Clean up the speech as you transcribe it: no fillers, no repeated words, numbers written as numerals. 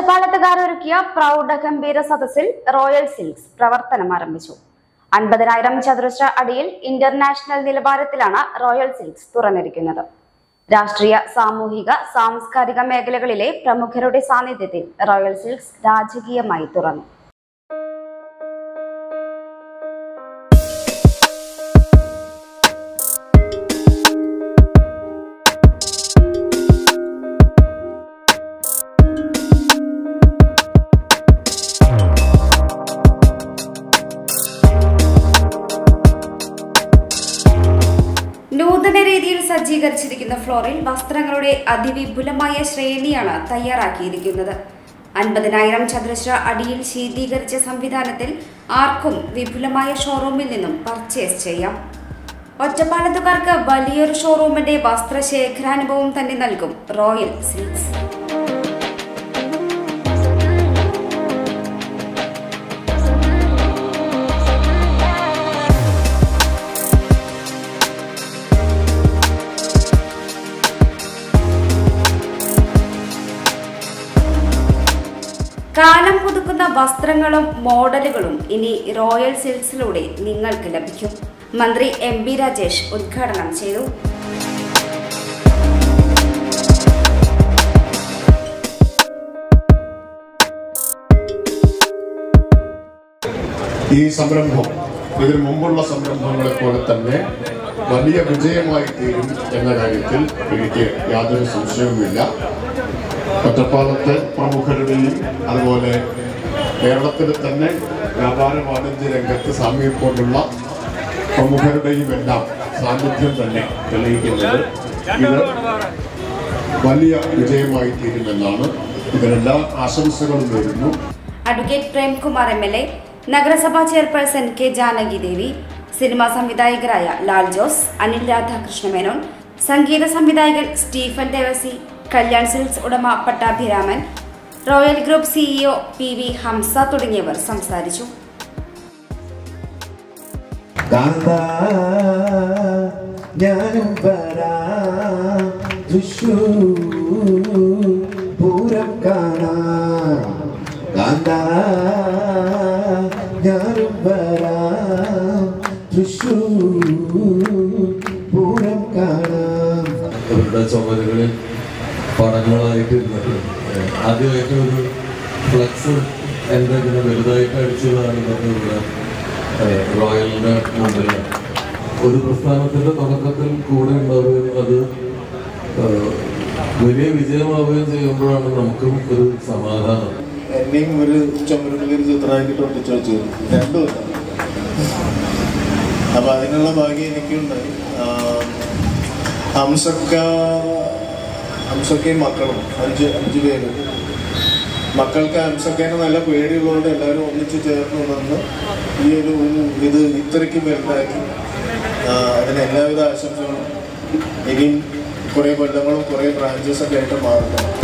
ഒറ്റപ്പാലത്തുകാർ ഒരുക്കിയ പ്രൗഢഗംഭീര സദസ്സിൽ royal silks പ്രവർത്തനം ആരംഭിച്ചു. 50,000 ചതുരശ്ര അടിയിൽ ഇന്റർനാഷണൽ നിലവാരത്തിലാണ് റോയൽ സിൽക്സ് തുറന്നിരിക്കുന്നത്. രാഷ്ട്രീയ, സാമൂഹിക, സാംസ്കാരിക മേഖലകളിലെ പ്രമുഖരുടെ സാന്നിധ്യത്തിൽ റോയൽ സിൽക്സ് രാജകീയമായി തുറന്നു. നൂതന രീതിയിൽ സജ്ജീകരിച്ചിരിക്കുന്ന ഫ്ലോറിൽ വസ്ത്രങ്ങളുടെ അതിവിപുലമായ ശ്രേണിയാണ് തയ്യാറാക്കിയിരിക്കുന്നത്. 50,000 ചതുരശ്ര അടിയിൽ ശീതീകരിച്ച സംവിധാനത്തിൽ ആർക്കും വിപുലമായ ഷോറൂമിൽ നിന്നും പർച്ചേസ് ചെയ്യാം. ഒറ്റപ്പാലത്തുകാർക്ക് വലിയൊരു ഷോറൂമിന്റെ വസ്ത്രശേഖരാനുഭവം തന്നെ നൽകും റോയൽ സിൽക്സ്. കാലം പുതുക്കുന്ന വസ്ത്രങ്ങളും മോഡലുകളും ഇനി റോയൽ സിൽക്സിലൂടെ നിങ്ങൾക്ക് ലഭിക്കും. മന്ത്രി MB രാജേഷ് ഉദ്ഘാടനം ചെയ്തു. ഈ സംരംഭം ഇതിനു മുമ്പുള്ള സംരംഭങ്ങളെ പോലെ തന്നെ വലിയ വിജയമായി തീരും എന്ന കാര്യത്തിൽ എനിക്ക് യാതൊരു സംശയവുമില്ല. ഒറ്റപ്പാലത്തെ പ്രമുഖരുടെയും അതുപോലെ കേരളത്തിൽ തന്നെ വ്യാപാര വാണിജ്യ രംഗത്ത് സാമീപ്യമുള്ള പ്രമുഖരുടെയും എല്ലാം സാന്നിധ്യം തന്നെ തെളിയിക്കുന്നത് ഇത് വലിയ വിജയമായി തീരുമെന്നാണ്. ഇതിനെല്ലാ ആശംസകളും നേരുന്നു. അഡ്വക്കേറ്റ് പ്രേംകുമാർ MLA, നഗരസഭാ chairperson K Janaki Devi, cinema സംവിധായകരായ ലാൽ ജോസ്, അനിൽ രാധാകൃഷ്ണ മേനോൻ, സംഗീത സംവിധായകൻ സ്റ്റീഫൻ ദേവസി, കല്യാൺ സിൽക്സ് ഉടമ Pattabhiraman, Royal Group CEO PV Hamsa തുടങ്ങിയവർ സംസാരിച്ചു. ചുമലുകളിൽ പടങ്ങളായിട്ട് ആദ്യമായിട്ട് ഒരു ഫ്ലക്സ് എൻ്റെ ഇതിനെ വലുതായിട്ട് അടിച്ചതാണ് ഇവിടെ റോയലിൻ്റെ മുമ്പിൽ. ഒരു പ്രസ്ഥാനത്തിൻ്റെ തുടക്കത്തിൽ കൂടെ ഉണ്ടാവുകയും അത് വലിയ വിജയമാവുകയും ചെയ്യുമ്പോഴാണ് നമുക്കും ഒരു സമാധാനം. എന്നെയും ഒരു ചുമരുകളിൽ ചിത്രമാക്കിയിട്ട് ഒട്ടിച്ചു വെച്ചു രണ്ടുമില്ല. അപ്പം അതിനുള്ള ഭാഗ്യം എനിക്കുണ്ടായി. ഹംസക്കയും മക്കളും അഞ്ച് പേര്. മക്കൾക്ക് ഹംസക്കേനെ നല്ല പേടിയുള്ളതുകൊണ്ട് എല്ലാവരും ഒന്നിച്ച് ചേർന്ന് നിന്ന് ഈ ഇത് ഇത്രയ്ക്ക് വലുതാക്കി. അതിന് എല്ലാവിധ ആശംസകളും. ഇനിയും കുറേ കൊല്ലങ്ങളും കുറേ ബ്രാഞ്ചസൊക്കെ ആയിട്ട് മാറുന്നു.